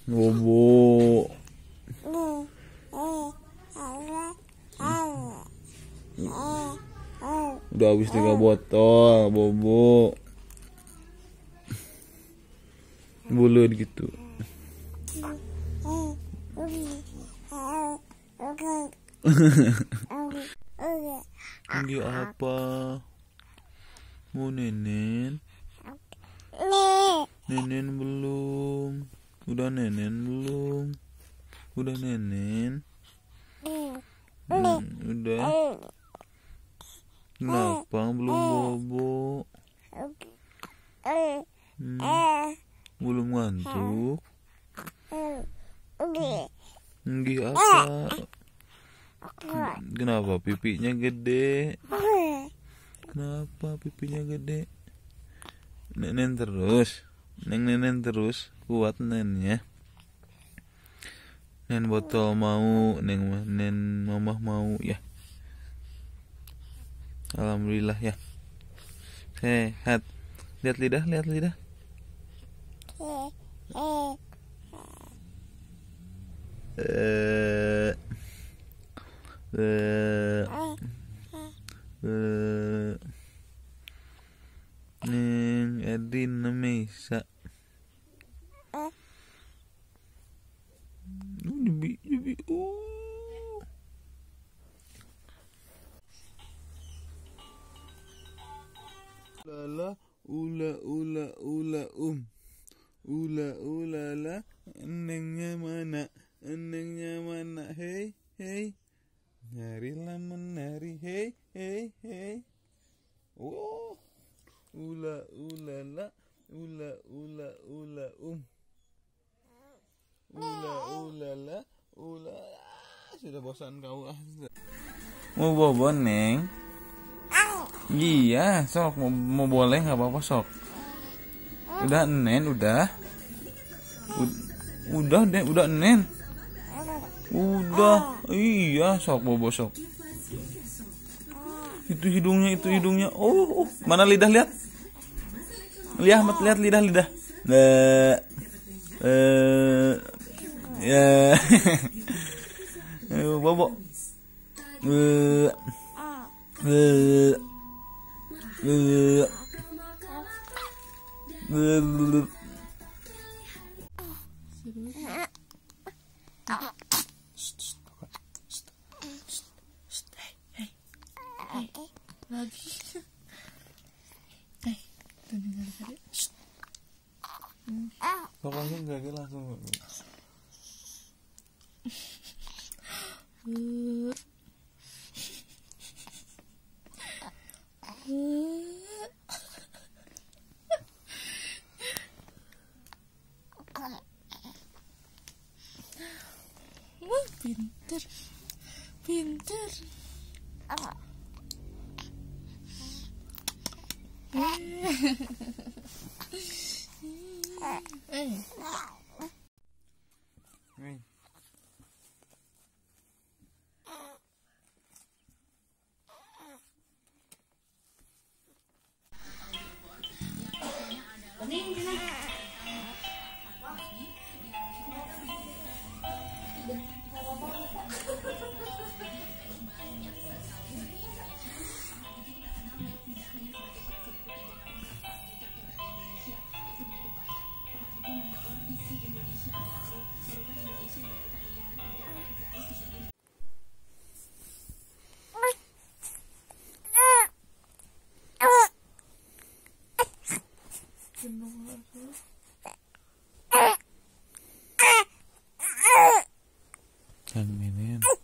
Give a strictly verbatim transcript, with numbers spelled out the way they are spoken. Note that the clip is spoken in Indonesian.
Bobo. Udah habis tiga botol, Bobo. Bulut gitu. Lagi apa? Mau nenen? Nenen belum. Udah nenen belum? Udah nenen? Hmm, udah. Kenapa belum bobo? Hmm, belum ngantuk? Nggih apa? Kenapa pipinya gede? Kenapa pipinya gede? Nenen terus. Neng nenen terus. Kuat nennya. Nen botol mau, neng nen mamah mau ya. Alhamdulillah ya. Sehat. Lihat lidah, lihat lidah. Eh. Eh. Eh. Neng Edin Mesa. Debi debi uh. Lala ula ula ula um. Ula ula la, nengnya mana? Nengnya mana? Hei hei. Narilah menari, hei hei hei. Oh. Ula ula la, ula ula ula um. Ula ula la, ula. Sudah bosan kau ah. Mau bobo neng? Iya, sok mau, mau boleh nggak apa-apa sok. Udah nen, udah. Udah deh, udah nen. Udah, iya sok bobo sok. Itu hidungnya, itu hidungnya. Oh, oh. Mana lidah lihat? Lihat, lihat lidah lidah. Nah, eh, ya, bobo. Eh, eh, eh, eh. Lagi. Eh, tuh dengar tadi. Pokoknya enggak langsung. Wah, pinter. Pinter. Eh. Nih. Yang ini